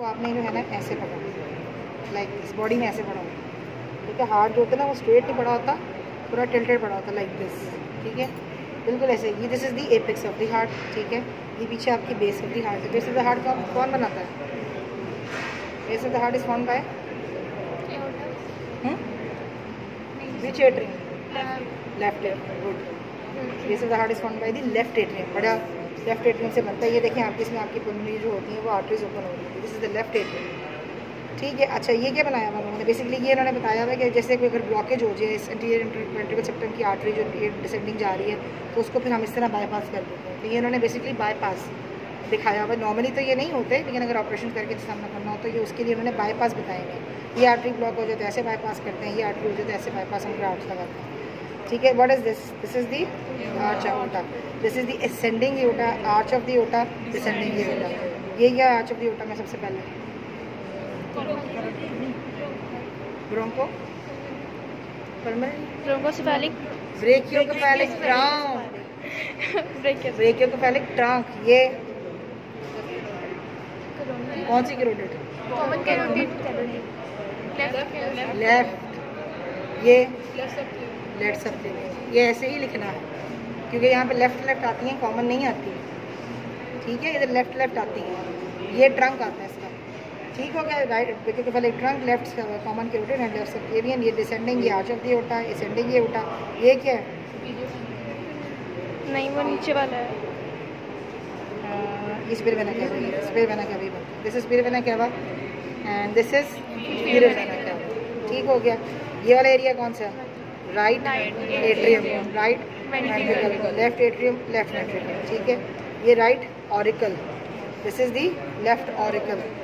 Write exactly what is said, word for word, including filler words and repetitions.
को आपने जो है ना ऐसे पकड़ना, लाइक दिस, बॉडी में ऐसे पड़ा होता, ठीक है। हार्ट जो होता है ना वो स्ट्रेट नहीं पड़ा होता, पूरा टिल्टेड पड़ा होता, लाइक दिस, ठीक है, बिल्कुल ऐसे। ये this is the apex of the heart, ठीक है। ये पीछे आपकी बेस ऑफ द हार्ट है। बेस ऑफ द हार्ट कौन कौन बनाता है? Base of the heart is formed by which atrium? Left atrium, good. Base of the heart is formed by the left atrium, बड़ा लेफ्ट एट्रियम से बनता है। ये देखें आपके इसमें आपकी पुल्मोनरी जो होती है वो आर्टरीज ओपन हो रही है, this is the left atrium, ठीक है। अच्छा, ये क्या बनाया हुआ उन्होंने? बेसिकली ये उन्होंने बताया हुआ है कि जैसे कोई अगर ब्लॉकेज हो जाए इस एंटीरियर वेंट्रिकल सेप्टम की आर्टरी जो डिसेंडिंग जा रही है, तो उसको फिर हम इस तरह बाईपास कर देते हैं। तो ये उन्होंने बेसिकली बाईपास दिखाया हुआ है। नॉर्मली तो ये नहीं होते, लेकिन अगर ऑपरेशन करके सामना करना हो तो ये उसके लिए उन्होंने बाईपास बताए हैं। ये आर्टरी ब्लॉक हो जाए तो ऐसे बाईपास करते हैं, ये आर्टरी हो जाए तो ऐसे बाईपास हम ग्राफ्ट लगाते हैं, ठीक है। What is this? This is the arch of aorta, this is the ascending aorta, arch of the aorta, descending aorta. ये क्या आर्च ऑफ द एओर्टा में सबसे पहले? Broncho bronchocephalic brachiocephalic trunk, brachiocephalic trunk. ये कौन सी कैरोटिड? Common carotid, left. ये left subclavian. ये ऐसे ही लिखना है क्योंकि यहाँ पे लेफ्ट लेफ्ट आती हैं, कॉमन नहीं आती, ठीक है। इधर लेफ्ट लेफ्ट आती है, ये ट्रंक आता है इसका, ठीक हो गया। Right brachiocephalic trunk, left common carotid and left subclavian. ये डिसेंडिंग, ये arch of the aorta, ascending ये एओर्टा। ये क्या है? नहीं, वो नीचे वाला है। ये superior vena cava, superior vena cava, this is superior vena cava and this is superior vena cava, ठीक हो गया। ये वाला एरिया कौन सा है? Right atrium, right ventricle, left atrium, left ventricle, ठीक है। ये right auricle, this is the left auricle,